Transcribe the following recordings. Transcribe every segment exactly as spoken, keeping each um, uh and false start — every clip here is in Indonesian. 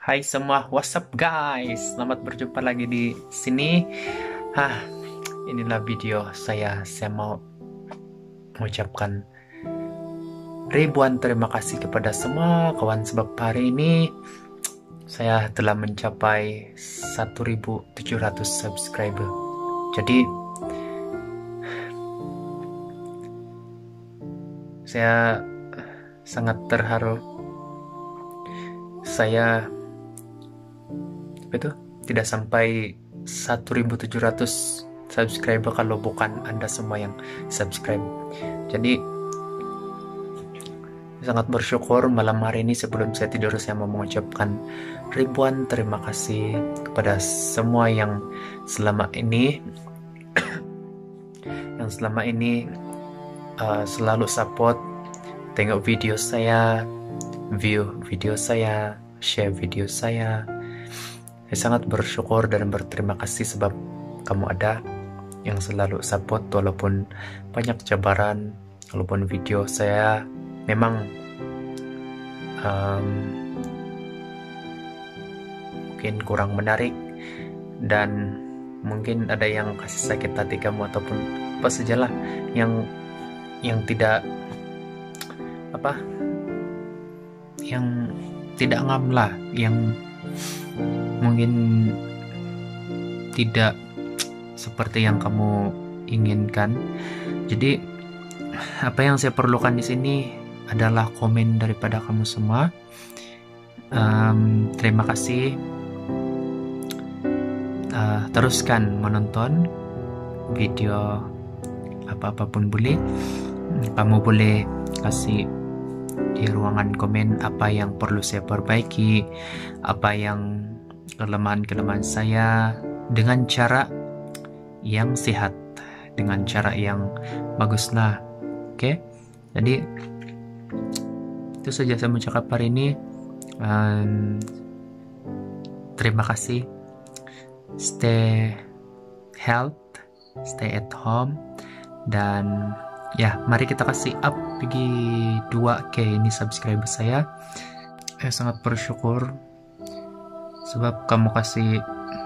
Hai semua, what's up guys? Selamat berjumpa lagi di sini. Hah, inilah video saya. Saya mau mengucapkan ribuan terima kasih kepada semua kawan, sebab hari ini saya telah mencapai seribu tujuh ratus subscriber. Jadi saya sangat terharu. Saya itu tidak sampai seribu tujuh ratus subscriber kalau bukan Anda semua yang subscribe. Jadi sangat bersyukur malam hari ini sebelum saya tidur saya mau mengucapkan ribuan terima kasih kepada semua yang selama ini yang selama ini uh, selalu support, tengok video saya, view video saya, share video saya. Saya sangat bersyukur dan berterima kasih sebab kamu ada yang selalu support walaupun banyak cabaran, walaupun video saya memang um, mungkin kurang menarik dan mungkin ada yang kasih sakit hati kamu ataupun apa sajalah yang yang tidak apa yang tidak ngam lah, yang mungkin tidak seperti yang kamu inginkan. Jadi apa yang saya perlukan di sini adalah komen daripada kamu semua. Um, terima kasih. Uh, teruskan menonton video apa-apapun boleh. Kamu boleh kasih di ruangan komen apa yang perlu saya perbaiki, apa yang kelemahan-kelemahan saya, dengan cara yang sehat, dengan cara yang baguslah. Oke, jadi itu saja saya mau cakap hari ini. Um, terima kasih. Stay health, stay at home, dan ya, mari kita kasih up pergi dua K ini subscriber saya. Saya sangat bersyukur sebab kamu kasih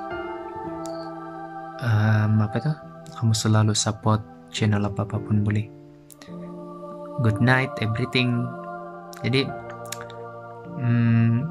um, apa itu? Kamu selalu support channel apa-apapun boleh. Good night everything. Jadi hmm,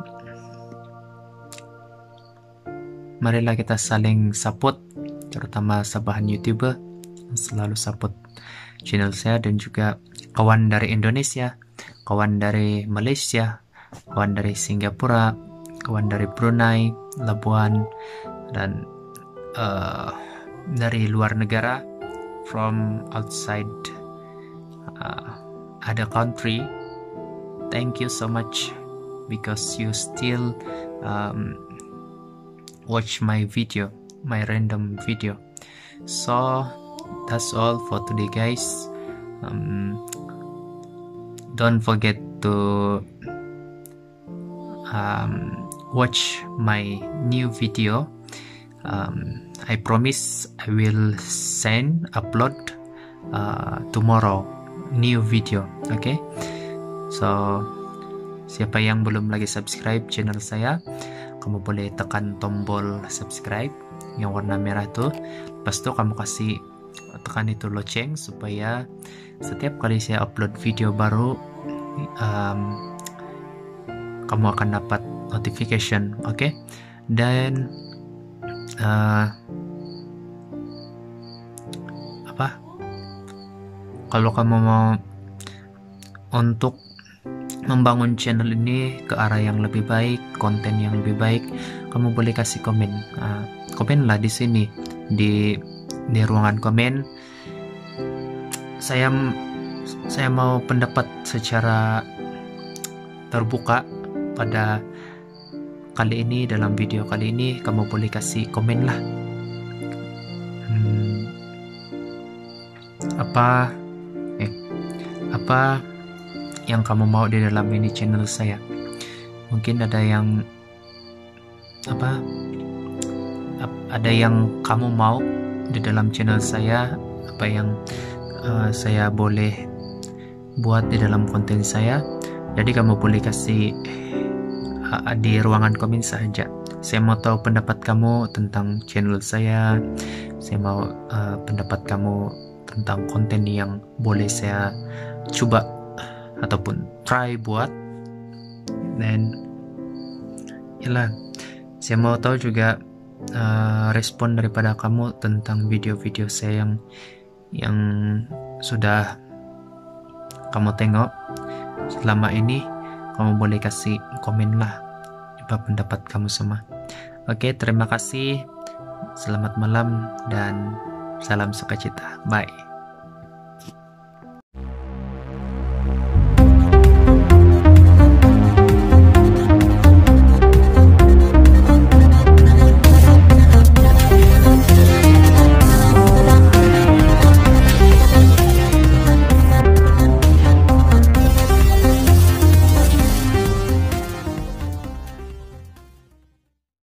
marilah kita saling support, terutama sahabat YouTuber yang selalu support channel saya, dan juga kawan dari Indonesia, kawan dari Malaysia, kawan dari Singapura, kawan dari Brunei, Labuan, dan uh, dari luar negara, from outside uh, other country. Thank you so much because you still um, watch my video, my random video. So that's all for today guys. Um, don't forget to um, watch my new video. um, I promise I will send upload uh, tomorrow new video. Okay, so siapa yang belum lagi subscribe channel saya, kamu boleh tekan tombol subscribe yang warna merah tuh. Lepas itu kamu kasih tekan itu lonceng supaya setiap kali saya upload video baru um, kamu akan dapat notification. Oke, okay? Dan uh, apa kalau kamu mau untuk membangun channel ini ke arah yang lebih baik, konten yang lebih baik, kamu boleh kasih komen. Uh, komen lah di sini di di ruangan komen. Saya saya mau pendapat secara terbuka pada kali ini, dalam video kali ini. Kamu boleh kasih komen lah. Hmm, apa eh, apa yang kamu mau di dalam ini channel saya. Mungkin ada yang apa ada yang kamu mau di dalam channel saya, apa yang uh, saya boleh buat di dalam konten saya. Jadi kamu boleh kasih uh, di ruangan komen saja. Saya mau tahu pendapat kamu tentang channel saya. Saya mau uh, pendapat kamu tentang konten yang boleh saya coba ataupun try buat. Dan yalah, saya mau tahu juga uh, respon daripada kamu tentang video-video saya yang yang sudah kamu tengok selama ini. Kamu boleh kasih komen lah apa pendapat kamu semua. Oke, terima kasih. Selamat malam dan salam sukacita. Bye.